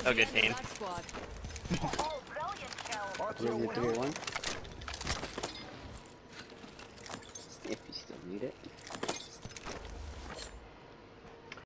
Oh, good team. Really 3-1. If you still need it.